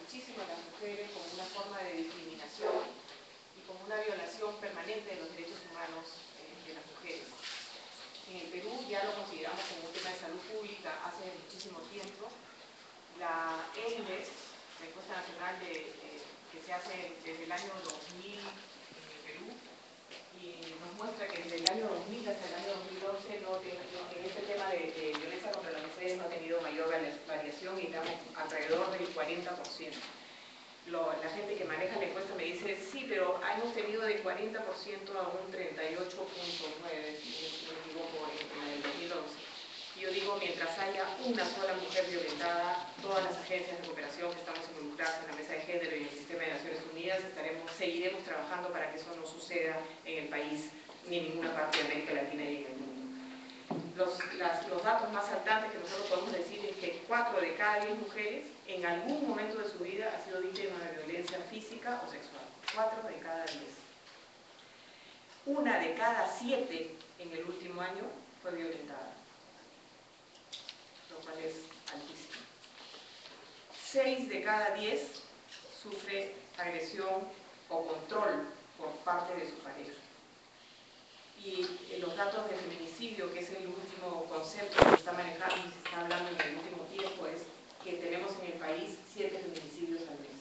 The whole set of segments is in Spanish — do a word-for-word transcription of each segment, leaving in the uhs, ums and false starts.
muchísimo a las mujeres como una forma de discriminación y como una violación permanente de los derechos humanos eh, de las mujeres. En el Perú ya lo consideramos como un tema de salud pública hace muchísimo tiempo. La ENDES, la encuesta nacional de, eh, que se hace desde el año dos mil en el Perú, y nos muestra que desde el año dos mil hasta el año dos mil once no tiene, en este tema de, de violencia contra las mujeres no ha tenido mayor variación y estamos alrededor del cuarenta por ciento. Lo, la gente que maneja la encuesta me dice, sí, pero hemos tenido de cuarenta por ciento a un treinta y ocho punto nueve por ciento, si no me equivoco, en el dos mil once. Y yo digo, mientras haya una sola mujer violentada, todas las agencias de cooperación que estamos involucradas en la Mesa de Género y en el Sistema de Naciones Unidas estaremos, seguiremos trabajando para que eso no suceda en el país ni en ninguna parte de América Latina y en el mundo. Los, las, los datos más saltantes que nosotros podemos decir es que cuatro de cada diez mujeres en algún momento de su vida ha sido víctima de violencia física o sexual. cuatro de cada diez. Una de cada siete en el último año fue violentada, lo cual es altísimo. seis de cada diez sufre agresión o control por parte de su pareja. Y los datos de feminicidio, que es el último concepto que se está manejando y se está hablando en el último tiempo, es que tenemos en el país siete feminicidios al mes.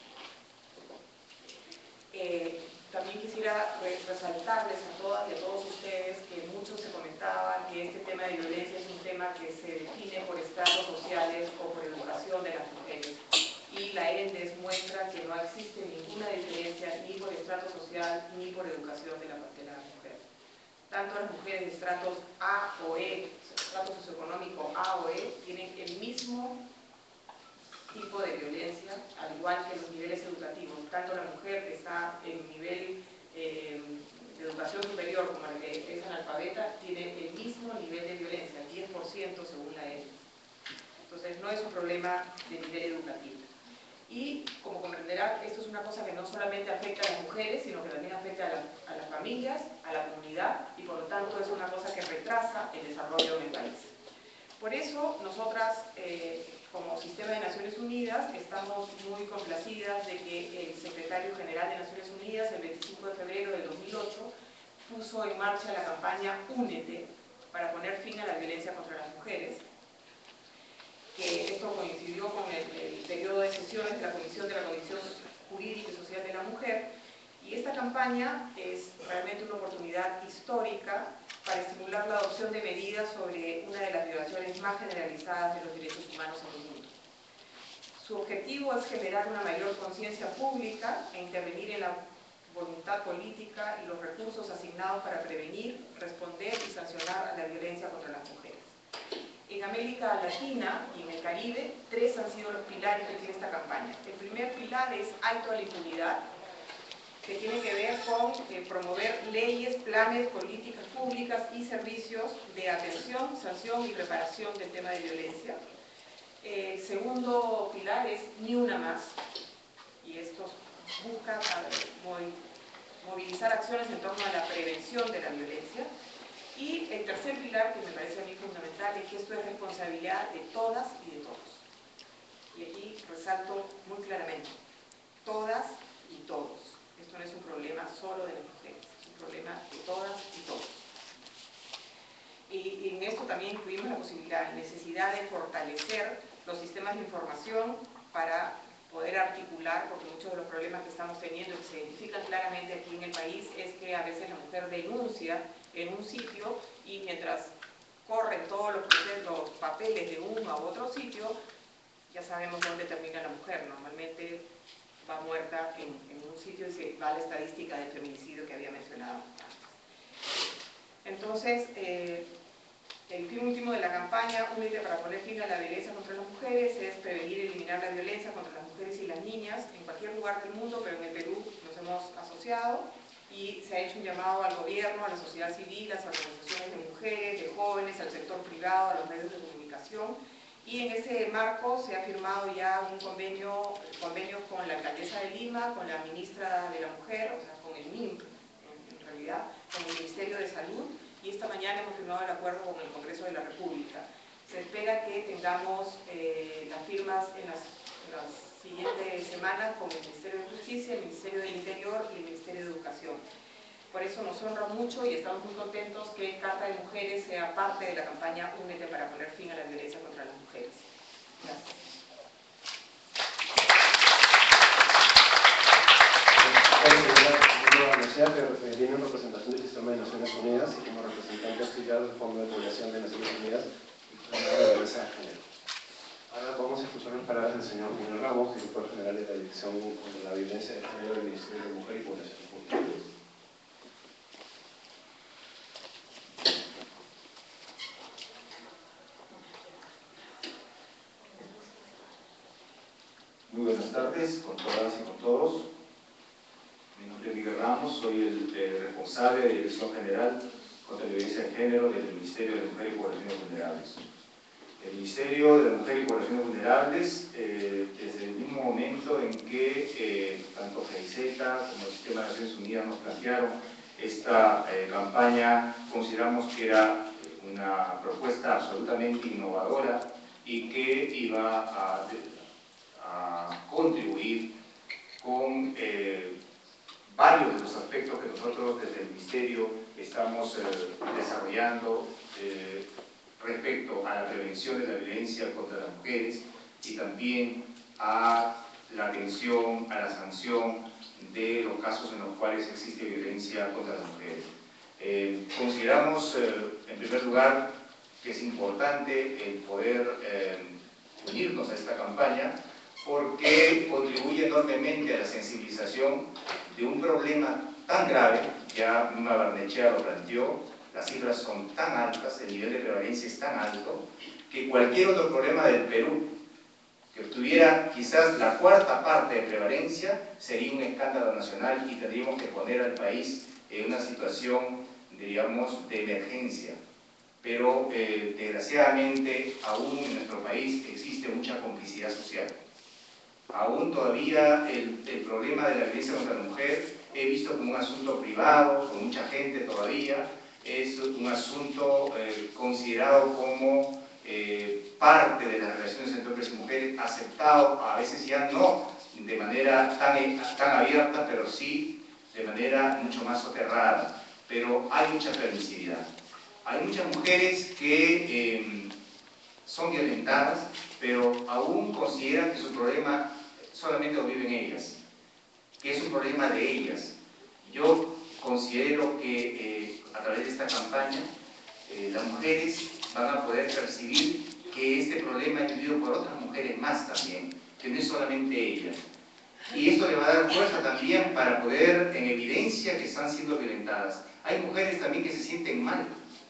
Eh, también quisiera resaltarles a todas y a todos ustedes que muchos se comentaban que este tema de violencia es un tema que se define por estratos sociales o por educación de las mujeres. Y la ENDES muestra que no existe ninguna diferencia ni por estrato social ni por educación de la, de la mujer. Tanto las mujeres de estratos A o E, estrato socioeconómico A o E, tienen el mismo tipo de violencia, al igual que los niveles educativos. Tanto la mujer que está en nivel eh, de educación superior como la que es analfabeta, tiene el mismo nivel de violencia, el diez por ciento según la E N E. Entonces no es un problema de nivel educativo. Y, como comprenderán, esto es una cosa que no solamente afecta a las mujeres, sino que también afecta a, la, a las familias, a la comunidad, y por lo tanto es una cosa que retrasa el desarrollo del país. Por eso, nosotras, eh, como Sistema de Naciones Unidas, estamos muy complacidas de que el Secretario General de Naciones Unidas, el veinticinco de febrero del dos mil ocho, puso en marcha la campaña Únete para poner fin a la violencia contra las mujeres, que esto coincidió con el, el periodo de sesiones de la Comisión de la Comisión Jurídica y Social de la Mujer, y esta campaña es realmente una oportunidad histórica para estimular la adopción de medidas sobre una de las violaciones más generalizadas de los derechos humanos en el mundo. Su objetivo es generar una mayor conciencia pública e intervenir en la voluntad política y los recursos asignados para prevenir, responder y sancionar a la violencia contra las mujeres. En América Latina y en el Caribe, tres han sido los pilares que tiene esta campaña. El primer pilar es alto a la impunidad, que tiene que ver con eh, promover leyes, planes, políticas públicas y servicios de atención, sanción y reparación del tema de violencia. El segundo pilar es Ni Una Más, y esto busca movilizar acciones en torno a la prevención de la violencia. Y el tercer pilar, que me parece a mí fundamental, es que esto es responsabilidad de todas y de todos. Y aquí resalto muy claramente, todas y todos. Esto no es un problema solo de las mujeres, es un problema de todas y todos. Y en esto también incluimos la posibilidad y necesidad de fortalecer los sistemas de información para poder articular, porque muchos de los problemas que estamos teniendo y que se identifican claramente aquí en el país es que a veces la mujer denuncia en un sitio y mientras corren todos los, los papeles de uno a otro sitio, ya sabemos dónde termina la mujer. Normalmente va muerta en, en un sitio y se va a la estadística del feminicidio que había mencionado antes. Entonces, eh, el fin último de la campaña Únete para poner fin a la violencia contra las mujeres es prevenir y eliminar la violencia contra las mujeres y las niñas en cualquier lugar del mundo, pero en el Perú nos hemos asociado y se ha hecho un llamado al gobierno, a la sociedad civil, a las organizaciones de mujeres, de jóvenes, al sector privado, a los medios de comunicación, y en ese marco se ha firmado ya un convenio, convenio con la alcaldesa de Lima, con la ministra de la Mujer, o sea, con el M I M P, en, en realidad, con el Ministerio de Salud, y esta mañana hemos firmado el acuerdo con el Congreso de la República. Se espera que tengamos eh, las firmas en las, en las siguientes semanas con el Ministerio de Justicia, el Ministerio del Interior y el Ministerio de Educación. Por eso nos honra mucho y estamos muy contentos que Carta de Mujeres sea parte de la campaña Únete para poner fin a la violencia contra las mujeres. Gracias. Quiero anunciar que viene en representación del Sistema de Naciones Unidas y como representante auxiliar del Fondo de Población de Naciones Unidas y de Violencia de Género. Ahora vamos a escuchar las palabras del señor Julio Ramos, director general de la Dirección contra la Violencia de Género del Ministerio de Mujer y Población Juvenil. Muy buenas tardes con todas y con todos. Mi nombre es Miguel Ramos, soy el, el responsable de Dirección General contra la Violencia de Género del Ministerio de Mujer y Poblaciones Vulnerables. El Ministerio de la Mujer y Poblaciones Vulnerables, eh, desde el mismo momento en que eh, tanto G I Z como el Sistema de Naciones Unidas nos plantearon esta eh, campaña, consideramos que era una propuesta absolutamente innovadora y que iba a, a contribuir con eh, varios de los aspectos que nosotros desde el Ministerio estamos eh, desarrollando eh, respecto a la prevención de la violencia contra las mujeres y también a la atención, a la sanción de los casos en los cuales existe violencia contra las mujeres. Eh, consideramos, eh, en primer lugar, que es importante el poder eh, unirnos a esta campaña porque contribuye enormemente a la sensibilización de un problema tan grave. Ya Mima Barnechea lo planteó, las cifras son tan altas, el nivel de prevalencia es tan alto, que cualquier otro problema del Perú que obtuviera quizás la cuarta parte de prevalencia sería un escándalo nacional y tendríamos que poner al país en una situación, diríamos, de emergencia. Pero eh, desgraciadamente aún en nuestro país existe mucha complicidad social. Aún todavía el, el problema de la violencia contra la mujer he visto como un asunto privado, con mucha gente todavía, es un asunto eh, considerado como eh, parte de las relaciones entre hombres y mujeres, aceptado a veces ya no de manera tan, tan abierta, pero sí de manera mucho más soterrada. Pero hay mucha permisividad. Hay muchas mujeres que eh, son violentadas, pero aún consideran que su problema solamente lo viven ellas, que es un problema de ellas. Yo considero que eh, a través de esta campaña eh, las mujeres van a poder percibir que este problema es vivido por otras mujeres más también, que no es solamente ellas. Y esto le va a dar fuerza también para poder en evidencia que están siendo violentadas. Hay mujeres también que se sienten mal,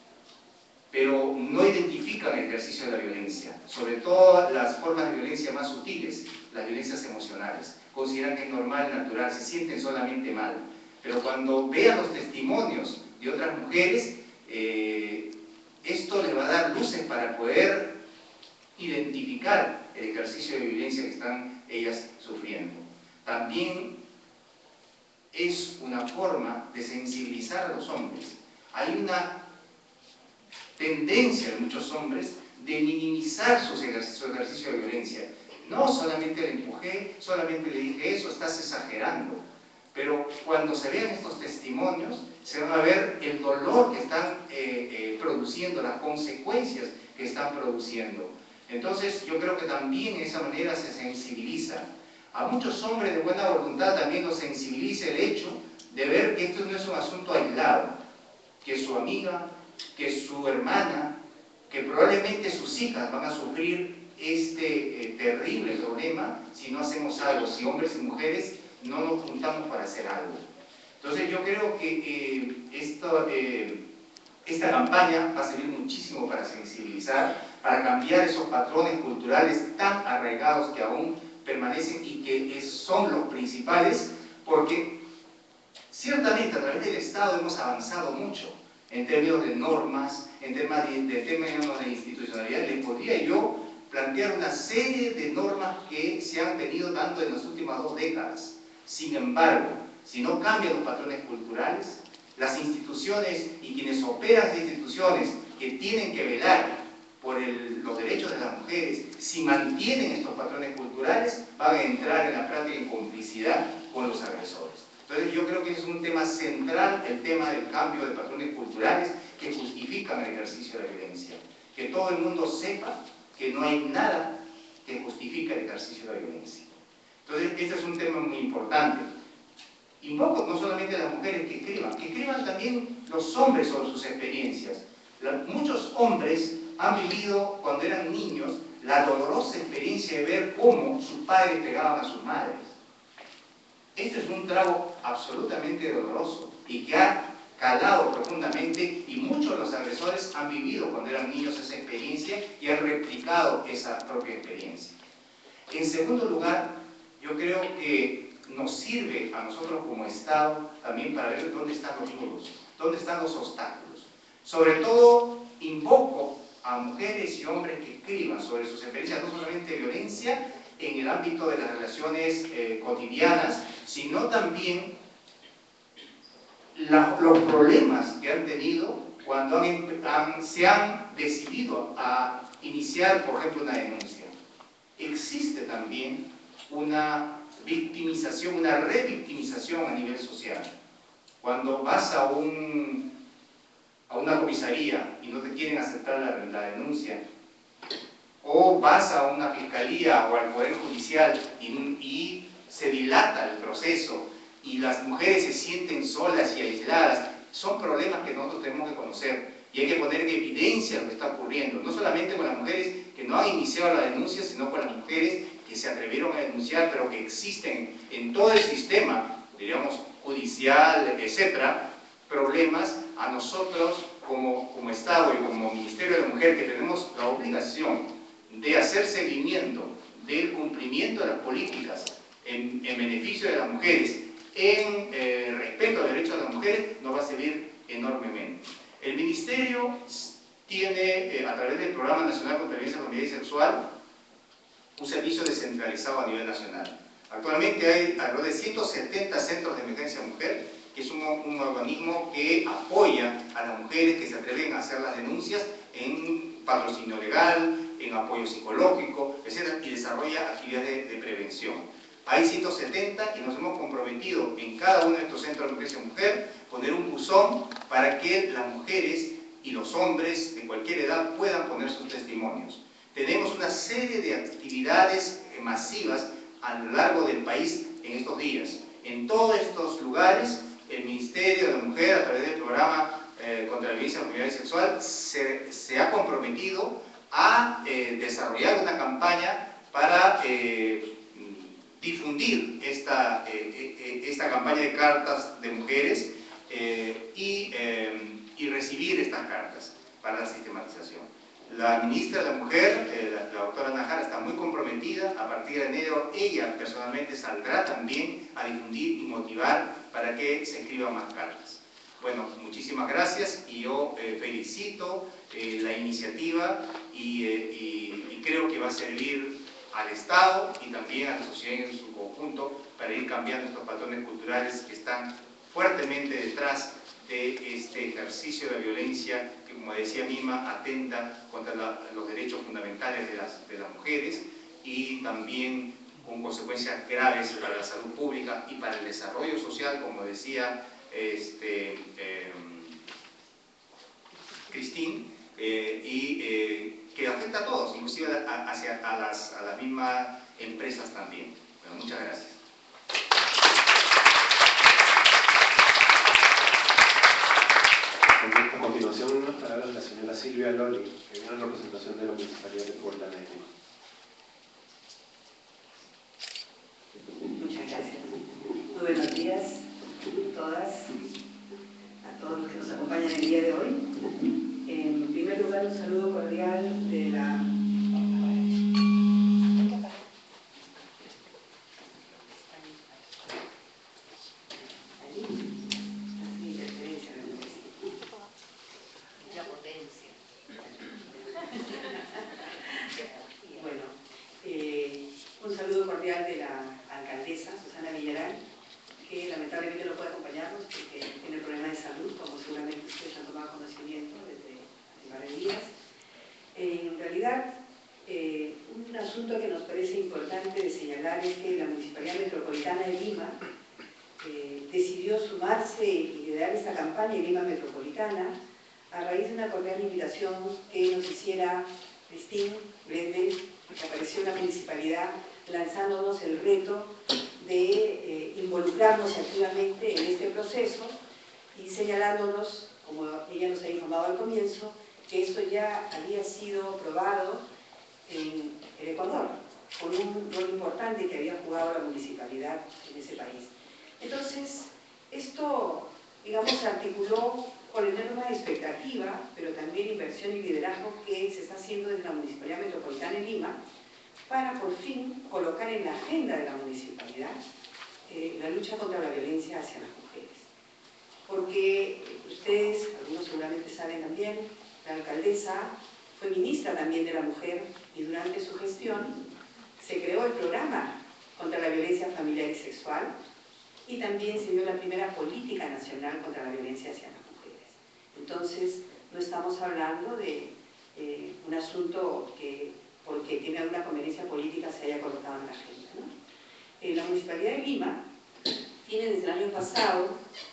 pero no identifican el ejercicio de la violencia, sobre todo las formas de violencia más sutiles, las violencias emocionales. Consideran que es normal, natural, se sienten solamente mal. Pero cuando vean los testimonios de otras mujeres, eh, esto les va a dar luces para poder identificar el ejercicio de violencia que están ellas sufriendo. También es una forma de sensibilizar a los hombres. Hay una tendencia de muchos hombres de minimizar su ejercicio, su ejercicio de violencia. No, solamente le empujé, solamente le dije eso, estás exagerando. Pero cuando se vean estos testimonios, se van a ver el dolor que están eh, eh, produciendo, las consecuencias que están produciendo. Entonces, yo creo que también de esa manera se sensibiliza. A muchos hombres de buena voluntad también los sensibiliza el hecho de ver que esto no es un asunto aislado, que su amiga, que su hermana, que probablemente sus hijas van a sufrir este eh, terrible problema si no hacemos algo, si hombres y mujeres no nos juntamos para hacer algo. Entonces yo creo que eh, esto, eh, esta campaña va a servir muchísimo para sensibilizar, para cambiar esos patrones culturales tan arraigados que aún permanecen y que es, son los principales, porque ciertamente a través del Estado hemos avanzado mucho en términos de normas, en temas de, de términos de institucionalidad. Les podría yo plantear una serie de normas que se han venido dando en las últimas dos décadas. Sin embargo, si no cambian los patrones culturales, las instituciones y quienes operan las instituciones que tienen que velar por el, los derechos de las mujeres, si si mantienen estos patrones culturales, van a entrar en la práctica en complicidad con los agresores. Entonces yo creo que es un tema central, el tema del cambio de patrones culturales que justifican el ejercicio de la violencia. Que todo el mundo sepa que no hay nada que justifique el ejercicio de la violencia. Entonces este es un tema muy importante. Invoco no solamente a las mujeres que escriban, que escriban también los hombres sobre sus experiencias. La, muchos hombres han vivido cuando eran niños la dolorosa experiencia de ver cómo sus padres pegaban a sus madres. Este es un trago absolutamente doloroso y que ha calado profundamente, y muchos de los agresores han vivido cuando eran niños esa experiencia y han replicado esa propia experiencia. En segundo lugar, yo creo que nos sirve a nosotros como Estado también para ver dónde están los nudos, dónde están los obstáculos. Sobre todo, invoco a mujeres y hombres que escriban sobre sus experiencias, no solamente de violencia en el ámbito de las relaciones eh, cotidianas, sino también la, los problemas que han tenido cuando han, han, se han decidido a iniciar, por ejemplo, una denuncia. Existe también una victimización, una revictimización a nivel social. Cuando vas a, un, a una comisaría y no te quieren aceptar la, la denuncia, o vas a una fiscalía o al Poder Judicial y, y se dilata el proceso y las mujeres se sienten solas y aisladas, son problemas que nosotros tenemos que conocer y hay que poner en evidencia lo que está ocurriendo, no solamente con las mujeres que no han iniciado la denuncia, sino con las mujeres que se atrevieron a denunciar, pero que existen en todo el sistema, diríamos, judicial, etcétera, problemas. A nosotros como, como Estado y como Ministerio de la Mujer, que tenemos la obligación de hacer seguimiento del cumplimiento de las políticas en, en beneficio de las mujeres, en eh, respeto a los derechos de las mujeres, nos va a servir enormemente. El Ministerio tiene, eh, a través del Programa Nacional contra la Violencia Familiar y Sexual, un servicio descentralizado a nivel nacional. Actualmente hay alrededor de ciento setenta centros de emergencia mujer, que es un, un organismo que apoya a las mujeres que se atreven a hacer las denuncias en patrocinio legal, en apoyo psicológico, etcétera, y desarrolla actividades de, de prevención. Hay ciento setenta y nos hemos comprometido en cada uno de estos centros de emergencia mujer poner un buzón para que las mujeres y los hombres de cualquier edad puedan poner sus testimonios. Tenemos una serie de actividades masivas a lo largo del país en estos días. En todos estos lugares, el Ministerio de la Mujer, a través del programa eh, contra la violencia familiar y sexual, se, se ha comprometido a eh, desarrollar una campaña para eh, difundir esta, eh, eh, esta campaña de cartas de mujeres eh, y, eh, y recibir estas cartas para la sistematización. La ministra de la Mujer, eh, la, la doctora Nájara, está muy comprometida. A partir de enero ella personalmente saldrá también a difundir y motivar para que se escriban más cartas. Bueno, muchísimas gracias y yo eh, felicito eh, la iniciativa y, eh, y, y creo que va a servir al Estado y también a la sociedad en su conjunto para ir cambiando estos patrones culturales que están fuertemente detrás de este ejercicio de violencia que, como decía Mima, atenta contra la, los derechos fundamentales de las, de las mujeres y también con consecuencias graves para la salud pública y para el desarrollo social, como decía este, eh, Cristín, eh, y eh, que afecta a todos, inclusive a, hacia, a, las, a las mismas empresas también. Bueno, muchas gracias. A continuación, unas palabras de la señora Silvia Loli, que viene en representación de la Municipalidad de Puerto Negro. Muchas gracias. Muy buenos días a todas, a todos los que nos acompañan el día de hoy. En primer lugar, un saludo cordial de la... Bueno, eh, un saludo cordial de la alcaldesa Susana Villarán, que lamentablemente no puede acompañarnos porque tiene problemas de salud, como seguramente ustedes han tomado conocimiento desde hace varios días. En realidad, Eh, un asunto que nos parece importante de señalar es que la Municipalidad Metropolitana de Lima eh, decidió sumarse y liderar esta campaña en Lima Metropolitana a raíz de una cordial invitación que nos hiciera Cristín Brende, que apareció en la municipalidad lanzándonos el reto de eh, involucrarnos activamente en este proceso y señalándonos, como ella nos ha informado al comienzo, que esto ya había sido probado en el Ecuador, con un rol importante que había jugado la municipalidad en ese país. Entonces, esto, digamos, se articuló con enorme expectativa, pero también inversión y liderazgo que se está haciendo desde la Municipalidad Metropolitana de Lima, para por fin colocar en la agenda de la municipalidad eh, la lucha contra la violencia hacia las mujeres. Porque ustedes, algunos seguramente saben también, la alcaldesa fue ministra también de la mujer y durante su gestión se creó el programa contra la violencia familiar y sexual y también se dio la primera política nacional contra la violencia hacia las mujeres. Entonces, no estamos hablando de eh, un asunto que, porque tiene alguna conveniencia política, se haya colocado en la agenda, ¿no? Eh, la Municipalidad de Lima tiene desde el año pasado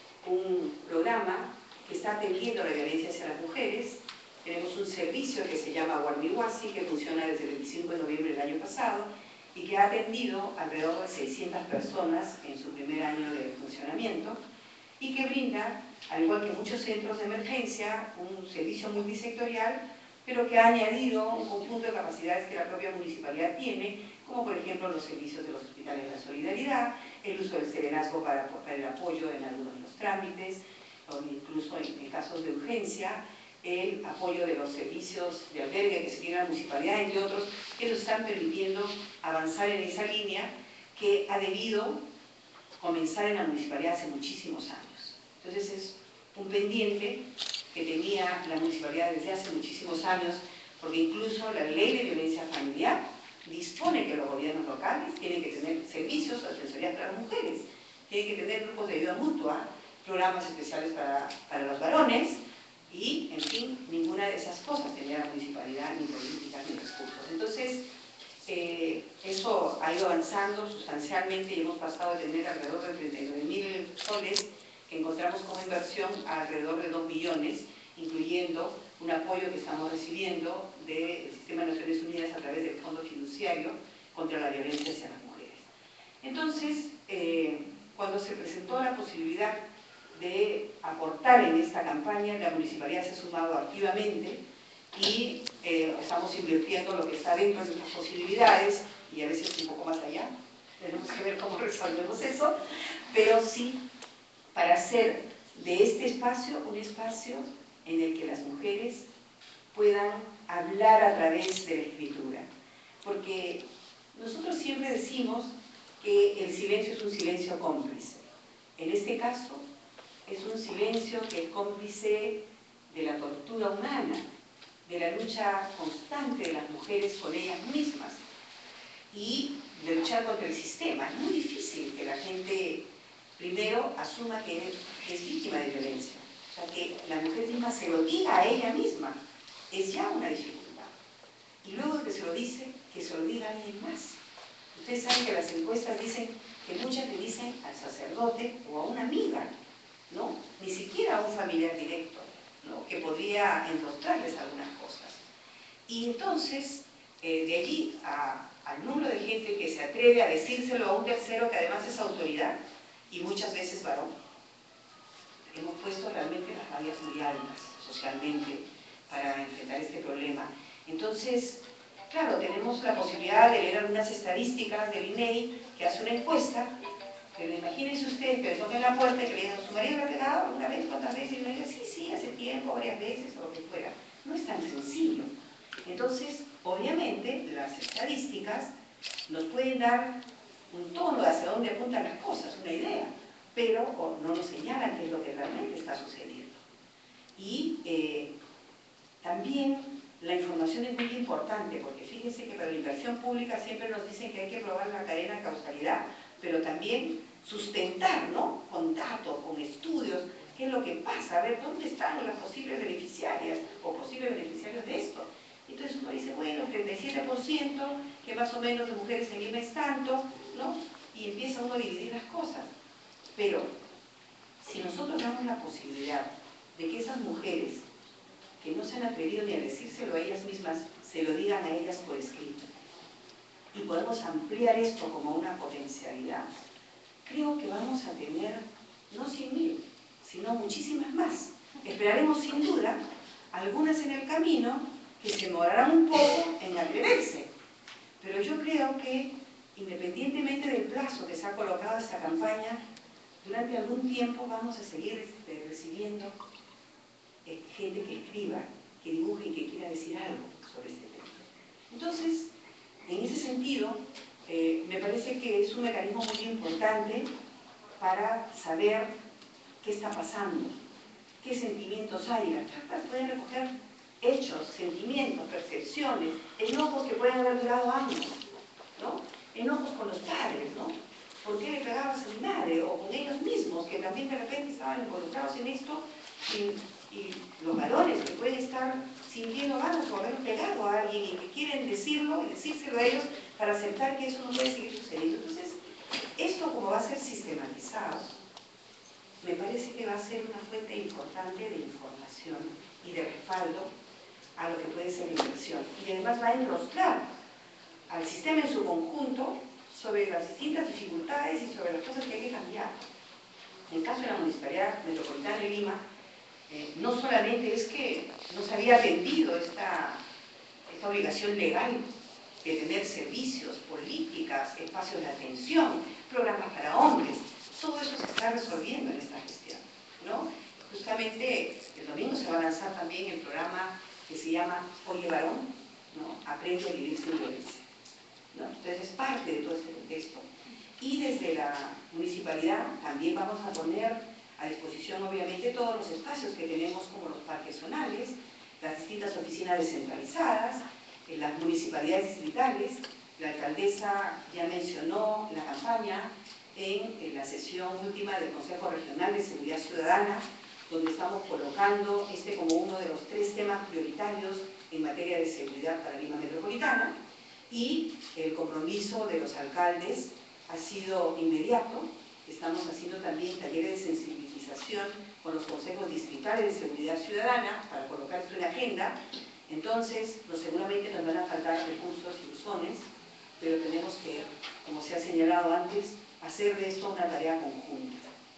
un programa que está atendiendo la violencia hacia las mujeres. Tenemos un servicio que se llama Guarmihuasi, que funciona desde el veinticinco de noviembre del año pasado y que ha atendido alrededor de seiscientas personas en su primer año de funcionamiento y que brinda, al igual que muchos centros de emergencia, un servicio multisectorial, pero que ha añadido un conjunto de capacidades que la propia municipalidad tiene, como por ejemplo los servicios de los hospitales de la solidaridad, el uso del serenazgo para, para el apoyo en algunos de los trámites, o incluso en, en casos de urgencia, el apoyo de los servicios de albergue que se tiene en la municipalidad, entre otros, que nos están permitiendo avanzar en esa línea que ha debido comenzar en la municipalidad hace muchísimos años. Entonces es un pendiente que tenía la municipalidad desde hace muchísimos años, porque incluso la ley de violencia familiar dispone que los gobiernos locales tienen que tener servicios de asesoría para las mujeres, tienen que tener grupos de ayuda mutua, programas especiales para, para los varones, y, en fin, ninguna de esas cosas tenía la municipalidad, ni políticas, ni recursos. Entonces, eh, eso ha ido avanzando sustancialmente y hemos pasado de tener alrededor de treinta y nueve mil soles que encontramos como inversión a alrededor de dos millones, incluyendo un apoyo que estamos recibiendo del Sistema de Naciones Unidas a través del Fondo Fiduciario contra la Violencia hacia las Mujeres. Entonces, eh, cuando se presentó la posibilidad de aportar en esta campaña, la municipalidad se ha sumado activamente y eh, estamos invirtiendo lo que está dentro de nuestras posibilidades y a veces un poco más allá. Tenemos que ver cómo resolvemos eso, pero sí para hacer de este espacio un espacio en el que las mujeres puedan hablar a través de la escritura. Porque nosotros siempre decimos que el silencio es un silencio cómplice. En este caso, es un silencio que es cómplice de la tortura humana, de la lucha constante de las mujeres con ellas mismas y de luchar contra el sistema. Es muy difícil que la gente primero asuma que es víctima de violencia. O sea, que la mujer misma se lo diga a ella misma es ya una dificultad. Y luego de que se lo dice, que se lo diga a alguien más. Ustedes saben que las encuestas dicen que muchas le dicen al sacerdote o a una amiga, ¿no? Ni siquiera a un familiar directo, ¿no? Que podría encontrarles algunas cosas. Y entonces, eh, de allí a, al número de gente que se atreve a decírselo a un tercero que además es autoridad, y muchas veces varón, hemos puesto realmente las rayas muy altas socialmente para enfrentar este problema. Entonces, claro, tenemos la posibilidad de leer algunas estadísticas del I N E I que hace una encuesta. Pero imagínense ustedes que le toquen la puerta y que le digan, ¿su marido lo ha pegado alguna vez, cuántas veces? Y uno diga, sí, sí, hace tiempo, varias veces, o lo que fuera. No es tan sencillo. Entonces, obviamente, las estadísticas nos pueden dar un tono de hacia dónde apuntan las cosas, una idea, pero o, no nos señalan qué es lo que realmente está sucediendo. Y eh, también la información es muy importante, porque fíjense que para la inversión pública siempre nos dicen que hay que probar la cadena de causalidad, pero también sustentar, ¿no? Con datos, con estudios, qué es lo que pasa, a ver dónde están las posibles beneficiarias o posibles beneficiarios de esto. Entonces uno dice, bueno, treinta y siete por ciento, que más o menos de mujeres en Lima es tanto, ¿no? Y empieza uno a dividir las cosas. Pero si nosotros damos la posibilidad de que esas mujeres que no se han atrevido ni a decírselo a ellas mismas, se lo digan a ellas por escrito, y podemos ampliar esto como una potencialidad, creo que vamos a tener no cien mil, sino muchísimas más. Esperaremos sin duda algunas en el camino que se demorarán un poco en atreverse, pero yo creo que independientemente del plazo que se ha colocado esta campaña, durante algún tiempo vamos a seguir este, recibiendo eh, gente que escriba, que dibuje y que quiera decir algo sobre este tema. Entonces, en ese sentido, eh, me parece que es un mecanismo muy importante para saber qué está pasando, qué sentimientos hay. Las cartas pueden recoger hechos, sentimientos, percepciones, enojos que pueden haber durado años, ¿no? Enojos con los padres, ¿no? ¿Por qué le pegabas a mi madre? O con ellos mismos, que también de repente estaban involucrados en esto, y, y los varones que pueden estar sintiendo ganas o haber pegado a alguien y que quieren decirlo y decírselo a ellos para aceptar que eso no puede seguir sucediendo. Entonces, esto como va a ser sistematizado, me parece que va a ser una fuente importante de información y de respaldo a lo que puede ser la inversión. Y además va a enrostrar al sistema en su conjunto sobre las distintas dificultades y sobre las cosas que hay que cambiar. En el caso de la Municipalidad Metropolitana de Lima, eh, no solamente es que no se había atendido esta, esta obligación legal de tener servicios, políticas, espacios de atención, programas para hombres, todo eso se está resolviendo en esta gestión, ¿no? Justamente el domingo se va a lanzar también el programa que se llama Oye Varón, ¿no? Aprende a vivir sin violencia, ¿no? Entonces es parte de todo este contexto. Y desde la municipalidad también vamos a poner a disposición, obviamente, todos los espacios que tenemos, como los parques zonales, las distintas oficinas descentralizadas, en las municipalidades distritales. La alcaldesa ya mencionó la campaña en, en la sesión última del Consejo Regional de Seguridad Ciudadana, donde estamos colocando este como uno de los tres temas prioritarios en materia de seguridad para Lima Metropolitana, y el compromiso de los alcaldes ha sido inmediato. Estamos haciendo también talleres de sensibilización con los consejos distritales de seguridad ciudadana para colocar esto en la agenda. Entonces, pues, seguramente nos van a faltar recursos y buzones, pero tenemos que, como se ha señalado antes, hacer de esto una tarea conjunta.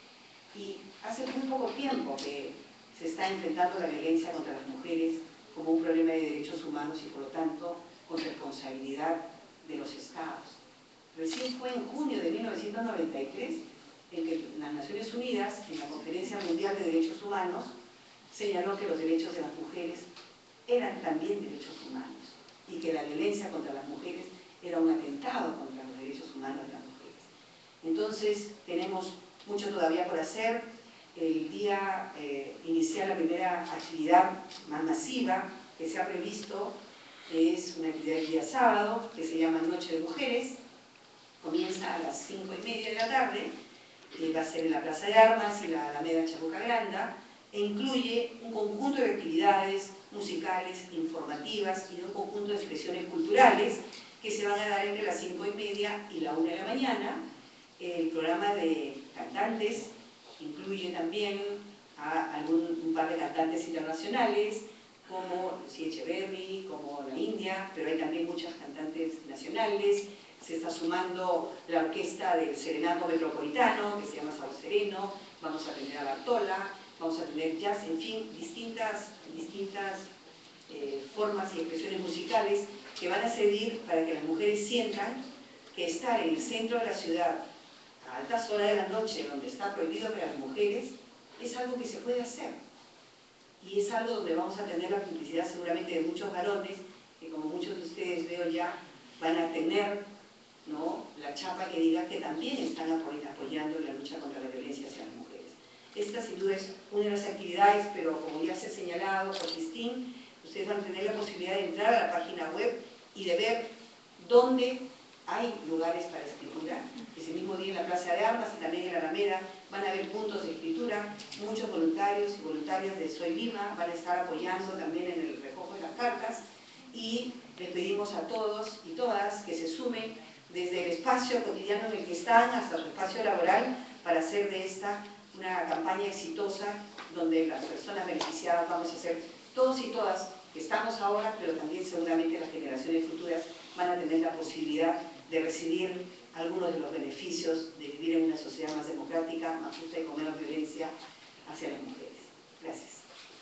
Y hace muy poco tiempo que se está enfrentando la violencia contra las mujeres como un problema de derechos humanos y, por lo tanto, con responsabilidad de los estados. Recién fue en junio de mil novecientos noventa y tres en que las Naciones Unidas, en la Conferencia Mundial de Derechos Humanos, señaló que los derechos de las mujeres eran también derechos humanos y que la violencia contra las mujeres era un atentado contra los derechos humanos de las mujeres. Entonces, tenemos mucho todavía por hacer. El día eh, inicial, la primera actividad más masiva que se ha previsto es una actividad el día sábado que se llama Noche de Mujeres. Comienza a las cinco y media de la tarde, eh, va a ser en la Plaza de Armas y la Alameda Chabuca-Granda, e incluye un conjunto de actividades musicales, informativas y de un conjunto de expresiones culturales que se van a dar entre las cinco y media y la una de la mañana. El programa de cantantes incluye también a algún, un par de cantantes internacionales, como Lucy Echeverry, como la India, pero hay también muchas cantantes nacionales. Se está sumando la orquesta del Serenato Metropolitano, que se llama Sao Sereno. Vamos a tener a Bartola, vamos a tener jazz, en fin, distintas, distintas eh, formas y expresiones musicales que van a servir para que las mujeres sientan que estar en el centro de la ciudad a altas horas de la noche, donde está prohibido para las mujeres, es algo que se puede hacer. Y es algo donde vamos a tener la complicidad seguramente de muchos varones, que como muchos de ustedes veo ya, van a tener, ¿no?, la chapa que diga que también están apoyando la lucha contra la violencia hacia las mujeres. Esta sin duda es una de las actividades, pero como ya se ha señalado por Cristín, ustedes van a tener la posibilidad de entrar a la página web y de ver dónde hay lugares para escritura. Ese mismo día en la Plaza de Armas y también en la Alameda van a haber puntos de escritura. Muchos voluntarios y voluntarias de Soy Lima van a estar apoyando también en el recojo de las cartas. y les pedimos a todos y todas que se sumen desde el espacio cotidiano en el que están hasta su espacio laboral para hacer de esta una campaña exitosa donde las personas beneficiadas vamos a ser todos y todas que estamos ahora, pero también seguramente las generaciones futuras van a tener la posibilidad de recibir algunos de los beneficios de vivir en una sociedad más democrática, más justa y con menos violencia hacia las mujeres. Gracias.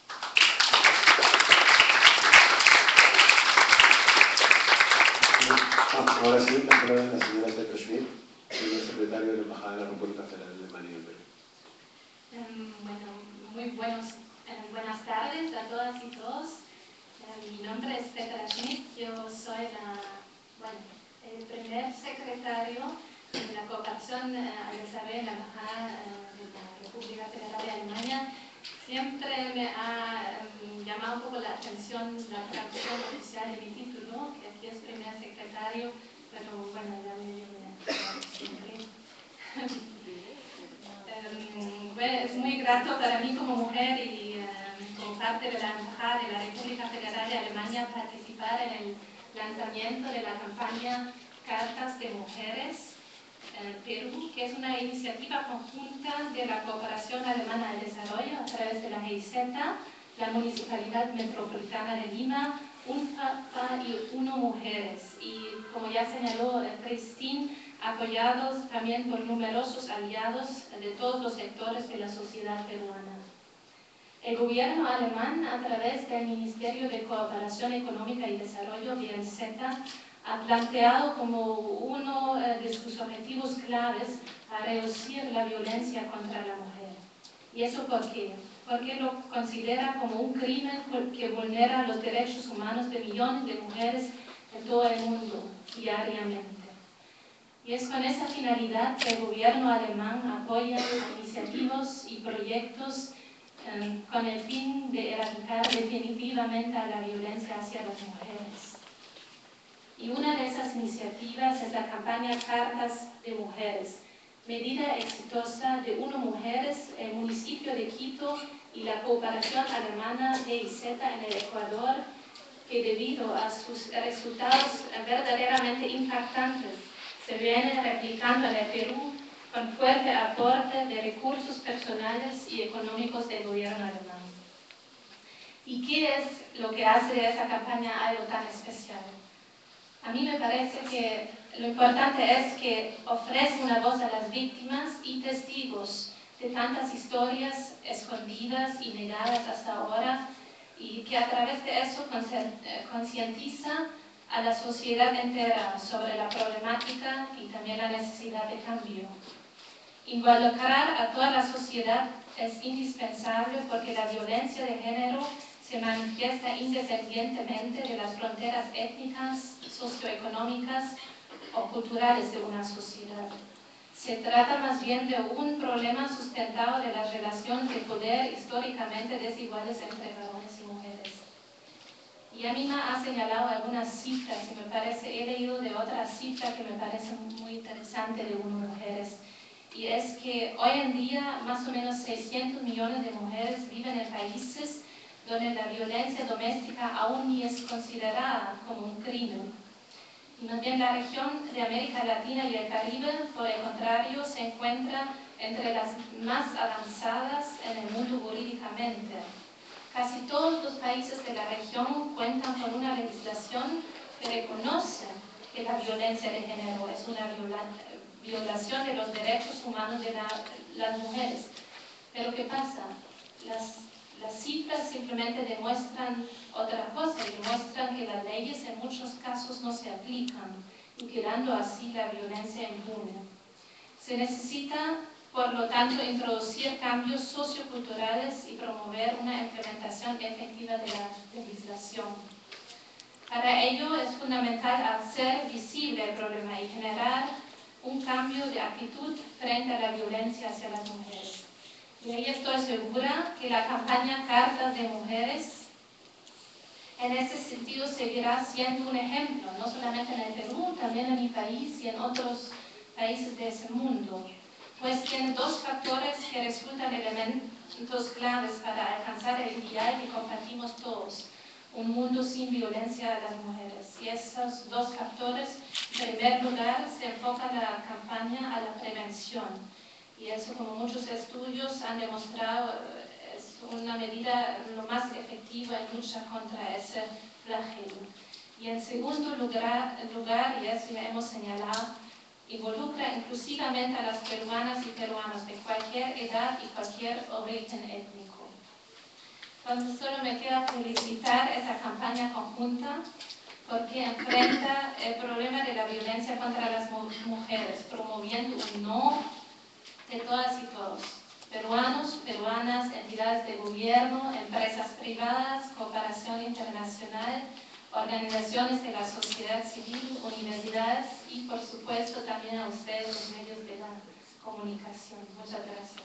Ahora sí, la palabra de la señora Petra Schmidt, señora secretaria de la Embajada de la República Federal de Alemania en Perú. Um, bueno, muy buenos, eh, buenas tardes a todas y todos. Eh, mi nombre es Petra Schmidt, yo soy la, bueno, el primer secretario de la cooperación eh, al desarrollo en la Embajada eh, de la República Federal de Alemania. Siempre me ha um, llamado un poco la atención la traducción oficial de mi título, que aquí es primer secretario, pero bueno, ya me siempre. um, bueno, es muy grato para mí como mujer y um, como parte de la Embajada de la República Federal de Alemania participar en el lanzamiento de la campaña Cartas de Mujeres Perú, que es una iniciativa conjunta de la Cooperación Alemana al Desarrollo a través de la G I Z, la Municipalidad Metropolitana de Lima, UNFPA y UNO Mujeres. Y como ya señaló Christine, apoyados también por numerosos aliados de todos los sectores de la sociedad peruana. El gobierno alemán, a través del Ministerio de Cooperación Económica y Desarrollo, B L Z, ha planteado como uno de sus objetivos claves a reducir la violencia contra la mujer. ¿Y eso por qué? Porque lo considera como un crimen que vulnera los derechos humanos de millones de mujeres en todo el mundo, diariamente. Y es con esa finalidad que el gobierno alemán apoya iniciativas y proyectos um, con el fin de erradicar definitivamente a la violencia hacia las mujeres. Y una de esas iniciativas es la campaña Cartas de Mujeres, medida exitosa de UNO Mujeres, el municipio de Quito y la cooperación alemana G I Z en el Ecuador, que debido a sus resultados verdaderamente impactantes, se viene replicando en el Perú con fuerte aporte de recursos personales y económicos del gobierno alemán. ¿Y qué es lo que hace de esa campaña algo tan especial? A mí me parece que lo importante es que ofrece una voz a las víctimas y testigos de tantas historias escondidas y negadas hasta ahora, y que a través de eso concientiza a la sociedad entera sobre la problemática y también la necesidad de cambio. Involucrar a toda la sociedad es indispensable porque la violencia de género se manifiesta independientemente de las fronteras étnicas, socioeconómicas o culturales de una sociedad. Se trata más bien de un problema sustentado de las relaciones de poder históricamente desiguales entre varones y mujeres. Y Amina ha señalado algunas cifras y me parece, he leído de otra cifra que me parece muy interesante de UNO Mujeres. Y es que hoy en día más o menos seiscientos millones de mujeres viven en países donde la violencia doméstica aún ni es considerada como un crimen. Y más bien la región de América Latina y el Caribe, por el contrario, se encuentra entre las más avanzadas en el mundo jurídicamente. Casi todos los países de la región cuentan con una legislación que reconoce que la violencia de género es una viola violación de los derechos humanos de la, las mujeres. Pero ¿qué pasa? Las, las cifras simplemente demuestran otra cosa, demuestran que las leyes en muchos casos no se aplican, y quedando así la violencia impune. Se necesita, por lo tanto, introducir cambios socioculturales y promover una implementación efectiva de la legislación. Para ello es fundamental hacer visible el problema y generar un cambio de actitud frente a la violencia hacia las mujeres. Y ahí estoy segura que la campaña Cartas de Mujeres en ese sentido seguirá siendo un ejemplo, no solamente en el Perú, también en mi país y en otros países de ese mundo, pues tiene dos factores que resultan elementos claves para alcanzar el ideal que compartimos todos. un mundo sin violencia a las mujeres. Y esos dos factores, en primer lugar, se enfoca la campaña a la prevención. Y eso, como muchos estudios han demostrado, es una medida lo más efectiva en lucha contra ese flagelo. Y en segundo lugar, lugar, y eso ya hemos señalado, involucra inclusivamente a las peruanas y peruanos de cualquier edad y cualquier origen étnico. Entonces solo me queda felicitar esa campaña conjunta porque enfrenta el problema de la violencia contra las mujeres, promoviendo un no de todas y todos, peruanos, peruanas, entidades de gobierno, empresas privadas, cooperación internacional, organizaciones de la sociedad civil, universidades y, por supuesto, también a ustedes, los medios de la comunicación. Muchas gracias.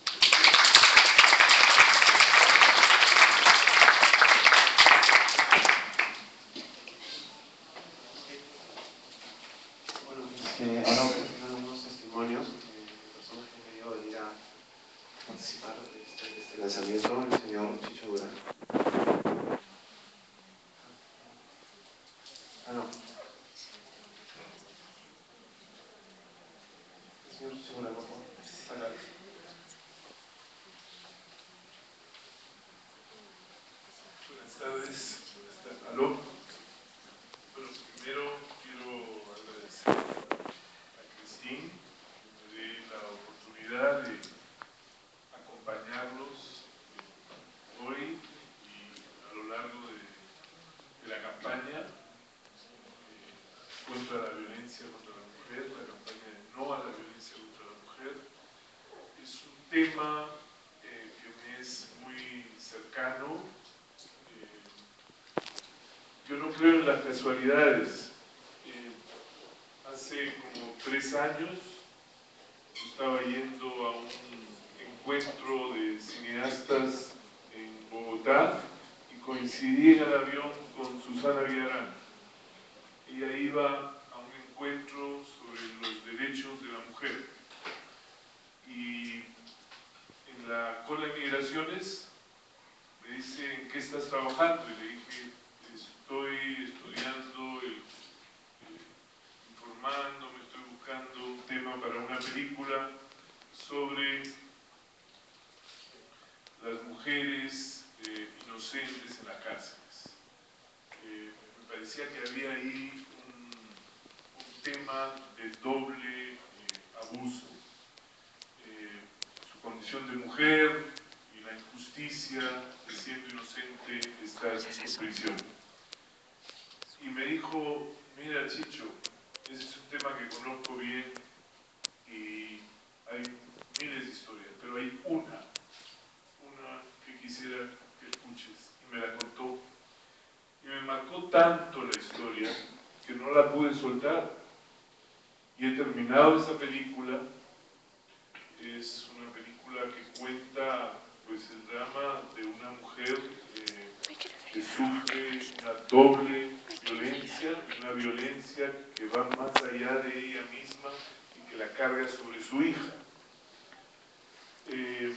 Bueno, eh, ahora vamos a tener algunos testimonios de personas que han querido venir a participar de este, de este lanzamiento, el señor Chicho Durán. Ah, no. El señor Chicho Durán, por favor. Para... Buenas tardes. Buenas tardes. ¿Aló? Bueno, primero quiero agradecer a Cristín que me dé la oportunidad de acompañarlos hoy y a lo largo de, de la campaña eh, contra la violencia contra la mujer, la campaña de no a la violencia contra la mujer. Es un tema eh, que me es muy cercano. Yo no creo en las casualidades. Eh, hace como tres años estaba yendo a un encuentro de cineastas en Bogotá y coincidí en el avión con Susana Villarán. Ella iba a un encuentro sobre los derechos de la mujer. Y en la cola de migraciones me dice, ¿en qué estás trabajando? Y le dije, estoy estudiando, eh, informándome, estoy buscando un tema para una película sobre las mujeres eh, inocentes en las cárceles. Eh, me parecía que había ahí un, un tema de doble eh, abuso. Eh, su condición de mujer y la injusticia de siendo inocente estar en prisión. Y me dijo, mira Chicho, ese es un tema que conozco bien y hay miles de historias, pero hay una, una que quisiera que escuches. Y me la contó. Y me marcó tanto la historia que no la pude soltar. Y he terminado esa película. Es una película que cuenta pues, el drama de una mujer eh, que sufre una doble violencia, una violencia que va más allá de ella misma y que la carga sobre su hija. Eh,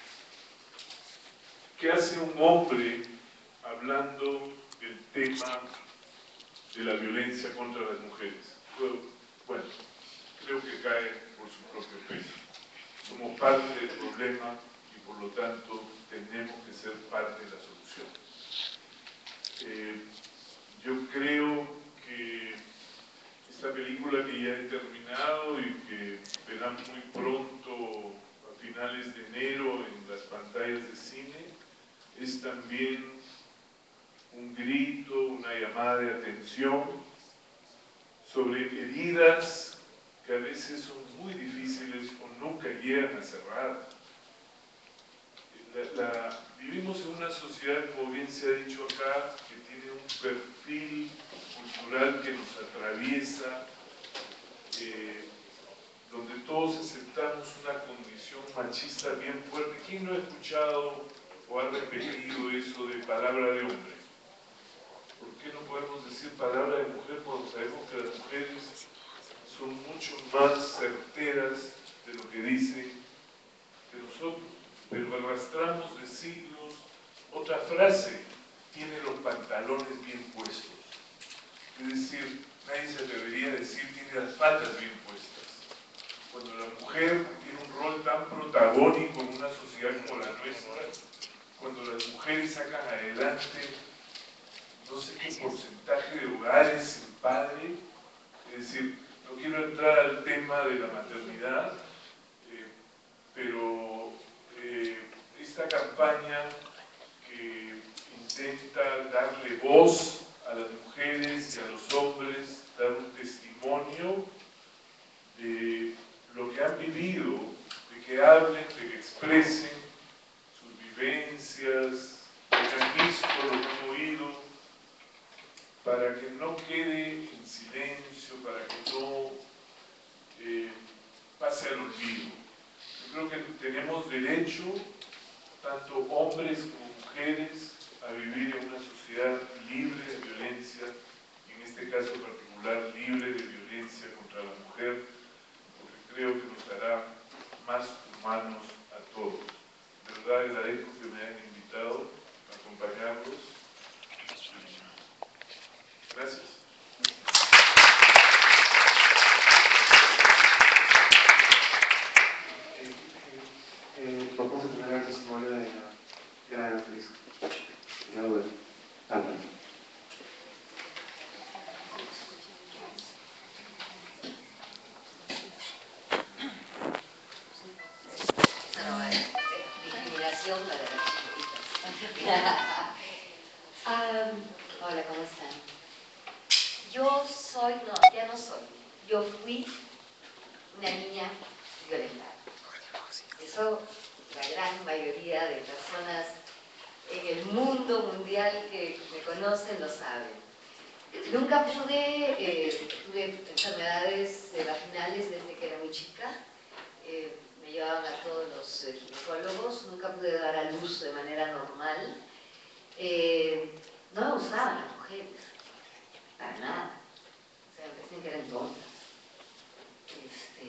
¿Qué hace un hombre hablando del tema de la violencia contra las mujeres? Bueno, creo que cae por su propio peso. Somos parte del problema y por lo tanto tenemos que ser parte de la solución. Eh, yo creo que esta película que ya he terminado y que verán muy pronto a finales de enero en las pantallas de cine es también un grito, una llamada de atención sobre heridas que a veces son muy difíciles o nunca llegan a cerrar. La, la, vivimos en una sociedad, como bien se ha dicho acá, que tiene un perfil cultural que nos atraviesa, eh, donde todos aceptamos una condición machista bien fuerte. ¿Quién no ha escuchado o ha repetido eso de palabra de hombre? ¿Por qué no podemos decir palabra de mujer cuando sabemos que las mujeres son mucho más certeras de lo que dicen de nosotros? Pero arrastramos de siglos otra frase tiene los pantalones bien puestos. Es decir, nadie se atrevería a decir tiene las faldas bien puestas. Cuando la mujer tiene un rol tan protagónico en una sociedad como la nuestra, cuando las mujeres sacan adelante no sé qué porcentaje de hogares sin padre, es decir, no quiero entrar al tema de la maternidad, eh, pero eh, esta campaña que intenta darle voz a las mujeres y a los hombres, dar un testimonio de lo que han vivido, de que hablen, de que expresen sus vivencias, lo que han visto, lo que han oído, para que no quede en silencio, para que no eh, pase al olvido. Yo creo que tenemos derecho, tanto hombres como mujeres, a vivir en una sociedad libre de violencia, y en este caso particular libre de violencia contra la mujer, porque creo que nos hará más humanos a todos. De verdad agradezco que me hayan invitado a acompañarlos. Gracias. Eh, eh, vamos a tener el testimonio de la gran actriz. No, bueno, tanto. Discriminación para las chiquitas. um, hola, ¿cómo están? Yo soy, no, ya no soy. Yo fui una niña violentada. Eso la gran mayoría de personas en el mundo mundial que me conocen lo saben. Nunca pude, eh, tuve enfermedades eh, vaginales desde que era muy chica. Eh, me llevaban a todos los eh, ginecólogos, nunca pude dar a luz de manera normal. Eh, no me gustaban las mujeres, para nada. O sea, me parecían que eran tontas. Este,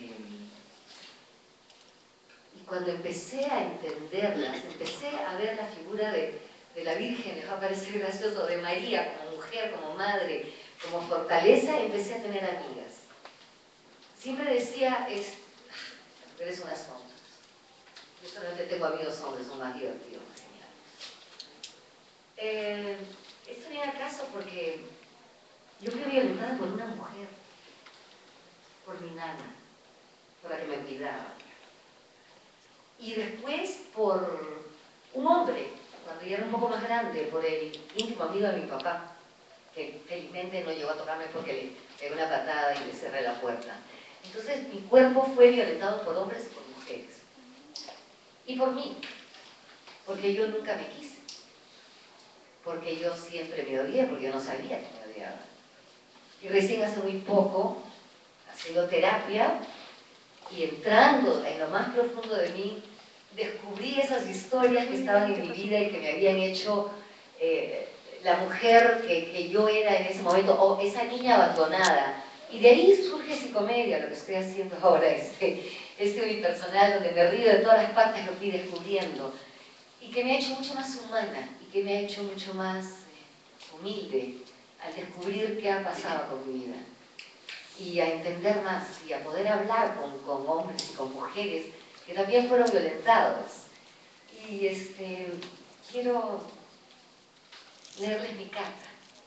y cuando empecé a entenderlas, empecé a ver la figura de, de la Virgen, les va a parecer gracioso, de María como mujer, como madre, como fortaleza, empecé a tener amigas. Siempre decía, es, eres unas tontas. Yo solamente tengo amigos hombres, son más divertidos, más geniales. Eh, esto viene al caso porque yo fui violentada por una mujer, por mi nana, por la que me cuidaba. Y después por un hombre, cuando yo era un poco más grande, por el íntimo amigo de mi papá, que felizmente no llegó a tocarme porque le pegué una patada y le cerré la puerta. Entonces mi cuerpo fue violentado por hombres y por mujeres. Y por mí, porque yo nunca me quise. Porque yo siempre me odié, porque yo no sabía que me odiaba. Y recién hace muy poco, haciendo terapia y entrando en lo más profundo de mí, descubrí esas historias que estaban en mi vida y que me habían hecho eh, la mujer que, que yo era en ese momento, o esa niña abandonada. Y de ahí surge Psicomedia, lo que estoy haciendo ahora, este, este unipersonal donde me río de todas las partes que fui descubriendo. Y que me ha hecho mucho más humana, y que me ha hecho mucho más eh, humilde al descubrir qué ha pasado con mi vida. Y a entender más, y a poder hablar con, con hombres y con mujeres que también fueron violentados. Y este, quiero leerles mi carta.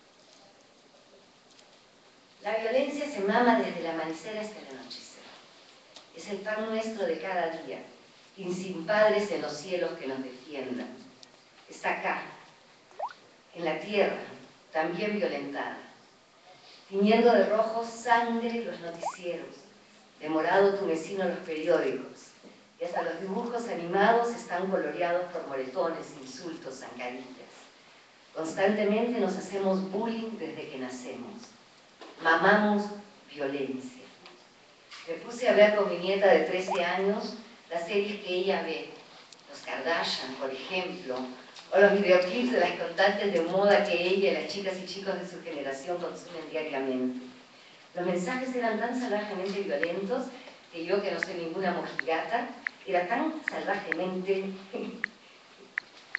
La violencia se mama desde el amanecer hasta el anochecer. Es el pan nuestro de cada día, y sin padres en los cielos que nos defiendan. Está acá, en la tierra, también violentada, tiñendo de rojo sangre los noticieros, de morado tunecino los periódicos, y hasta los dibujos animados están coloreados por moretones, insultos, zancadillas. Constantemente nos hacemos bullying desde que nacemos. Mamamos violencia. Me puse a ver con mi nieta de trece años las series que ella ve, los Kardashian, por ejemplo, o los videoclips de las cantantes de moda que ella y las chicas y chicos de su generación consumen diariamente. Los mensajes eran tan salvajemente violentos que yo, que no soy ninguna mojigata, era tan salvajemente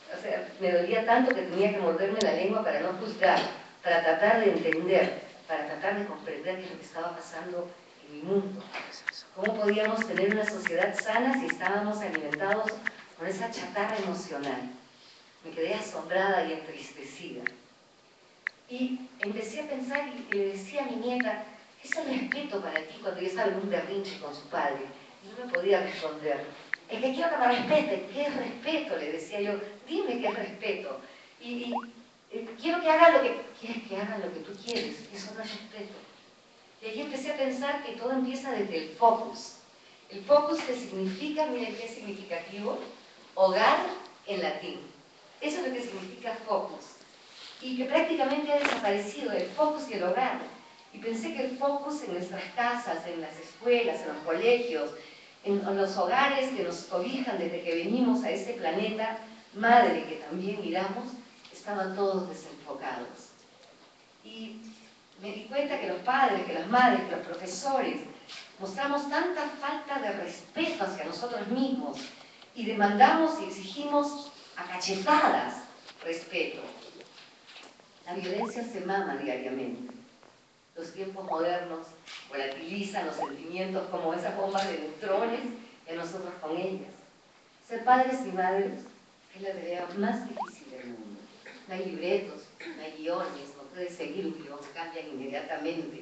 O sea, me dolía tanto que tenía que morderme la lengua para no juzgar, para tratar de entender, para tratar de comprender qué es lo que estaba pasando en mi mundo. ¿Cómo podíamos tener una sociedad sana si estábamos alimentados con esa chatarra emocional? Me quedé asombrada y entristecida. Y empecé a pensar y le decía a mi nieta, ¿qué es el respeto para ti cuando ella estaba en un berrinche con su padre? Y no me podía responder. Es que quiero que me respeten. ¿Qué es respeto? Le decía yo. Dime qué es respeto. Y, y eh, quiero que hagan lo que quieres que hagan lo que tú quieres. Eso no es respeto. Y ahí empecé a pensar que todo empieza desde el focus. El focus que significa, miren qué significativo, hogar en latín. Eso es lo que significa focus. Y que prácticamente ha desaparecido el focus y el hogar. Y pensé que el focus en nuestras casas, en las escuelas, en los colegios, en los hogares que nos cobijan desde que venimos a este planeta madre que también miramos, estaban todos desenfocados. Y me di cuenta que los padres, que las madres, que los profesores mostramos tanta falta de respeto hacia nosotros mismos y demandamos y exigimos a cachetadas respeto. La violencia se mama diariamente. Los tiempos modernos volatilizan los sentimientos como esas bombas de neutrones y a nosotros con ellas. Ser padres y madres es la tarea más difícil del mundo. No hay libretos, no hay guiones, no puedes seguir un guión, cambian inmediatamente.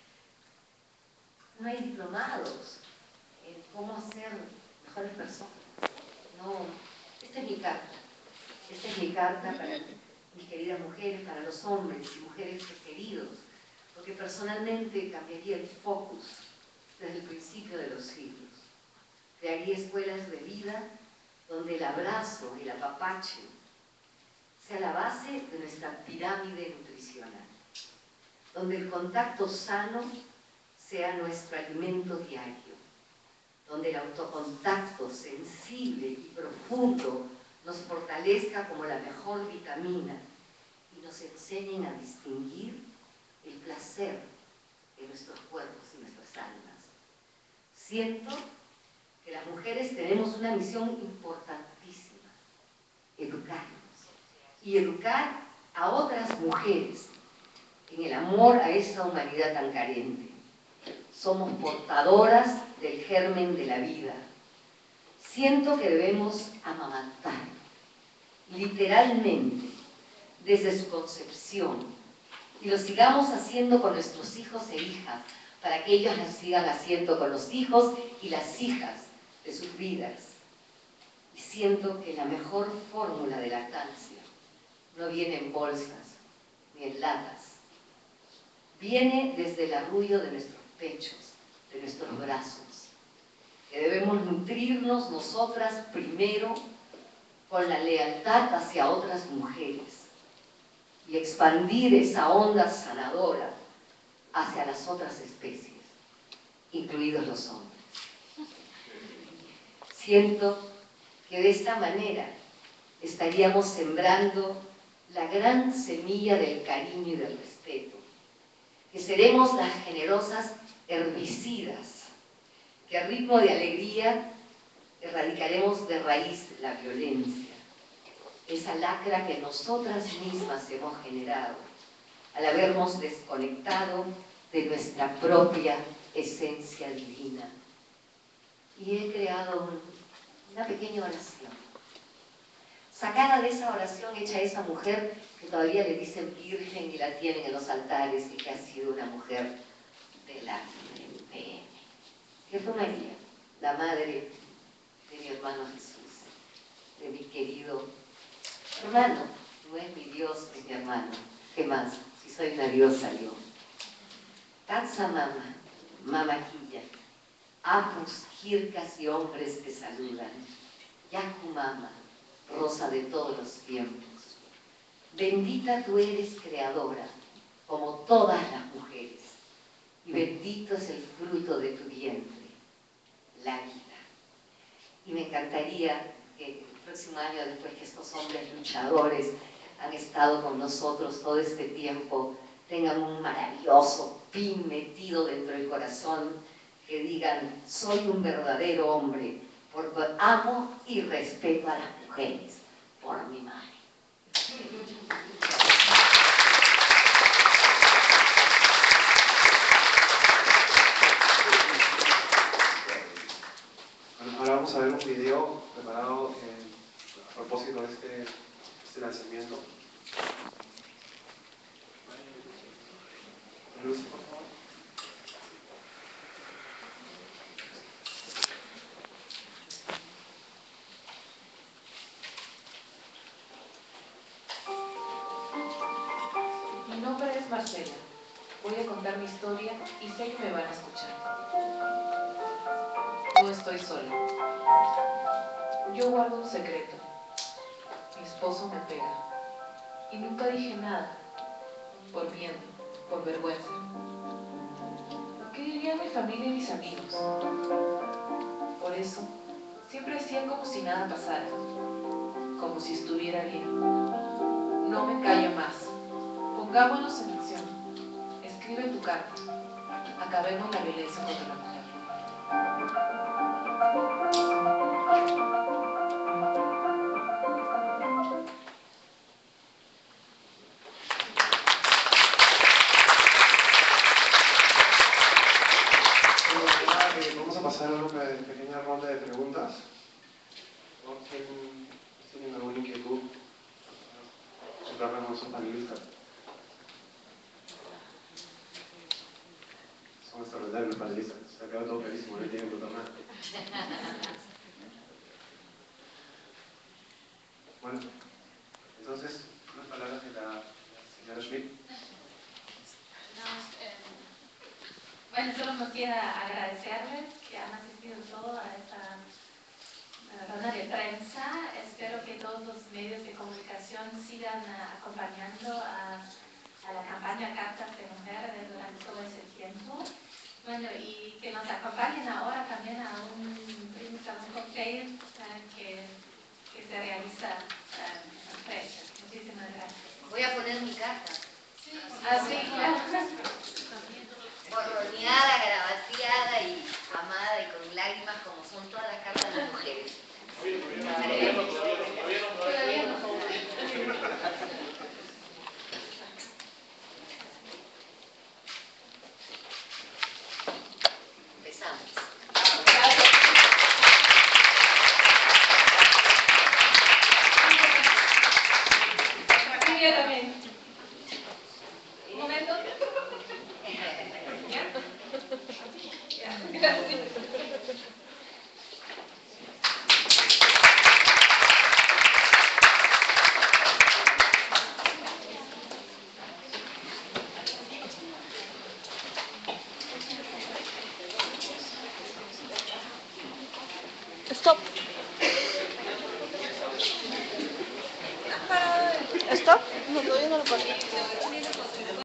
No hay diplomados en cómo ser mejores personas. No, esta es mi carta. Esta es mi carta para mis queridas mujeres, para los hombres y mujeres queridos, porque personalmente cambiaría el focus desde el principio de los siglos. Crearía escuelas de vida donde el abrazo y el apapache sea la base de nuestra pirámide nutricional, donde el contacto sano sea nuestro alimento diario, donde el autocontacto sensible y profundo nos fortalezca como la mejor vitamina y nos enseñen a distinguir el placer de nuestros cuerpos y nuestras almas. Siento que las mujeres tenemos una misión importantísima: educarnos y educar a otras mujeres en el amor a esta humanidad tan carente. Somos portadoras del germen de la vida. Siento que debemos amamantar, literalmente, desde su concepción, y lo sigamos haciendo con nuestros hijos e hijas, para que ellos lo sigan haciendo con los hijos y las hijas de sus vidas. Y siento que la mejor fórmula de lactancia no viene en bolsas ni en latas, viene desde el arrullo de nuestros pechos, de nuestros brazos, que debemos nutrirnos nosotras primero con la lealtad hacia otras mujeres y expandir esa onda sanadora hacia las otras especies, incluidos los hombres. Siento que de esta manera estaríamos sembrando la gran semilla del cariño y del respeto, que seremos las generosas herbicidas, que a ritmo de alegría erradicaremos de raíz la violencia, esa lacra que nosotras mismas hemos generado al habernos desconectado de nuestra propia esencia divina. Y he creado un, una pequeña oración. Sacada de esa oración hecha a esa mujer que todavía le dicen virgen y la tienen en los altares y que ha sido una mujer de la P M, que fue María, la madre de mi hermano Jesús, de mi querido hermano. No es mi Dios, es mi hermano. ¿Qué más? Si soy una diosa yo. Tatsa mama, mamaquilla, apus, jircas y hombres te saludan. Yaku mama, rosa de todos los tiempos. Bendita tú eres creadora, como todas las mujeres, y bendito es el fruto de tu vientre, la vida. Y me encantaría que el próximo año, después que estos hombres luchadores han estado con nosotros todo este tiempo, tengan un maravilloso pin metido dentro del corazón, que digan: soy un verdadero hombre, porque amo y respeto a las mujeres, por mi madre. Ahora vamos a ver un video preparado eh, a propósito de este, este lanzamiento. Lucy, por favor. Mi nombre es Marcela. Voy a contar mi historia y sé que me van a escuchar. No estoy sola. Yo guardo un secreto. Mi esposo me pega. Y nunca dije nada. Por miedo, por vergüenza. ¿Qué dirían mi familia y mis amigos? Por eso, siempre hacía como si nada pasara. Como si estuviera bien. No me callo más. Pongámonos en acción. Escribe tu carta. Acabemos la violencia contra la mujer. Vamos a pasar a una pequeña ronda de preguntas. ¿Quién tiene alguna inquietud? Hablar con nuestros panelistas. Son extraordinarios los panelistas. Se ha quedado todo clarísimo, no tienen que contar nada. Bueno, entonces, unas palabras de la, de la señora Schmidt. No, eh, bueno, solo nos queda agradecerles que han asistido todos a esta eh, ronda de prensa. Espero que todos los medios de comunicación sigan uh, acompañando a, a la campaña Cartas de Mujer durante todo ese tiempo. Bueno, y que nos acompañen ahora también a un, a un cocktail uh, que, que se realiza uh, en fecha. Muchísimas gracias. Voy a poner mi carta. Así, claro. Borroneada, garabateada y amada y con lágrimas como son todas las cartas de las mujeres. Todavía no. Empezamos. Silvia también. Un momento. ¿Ya? Ya, gracias. Stop. Stop. No, todavía no lo pongo.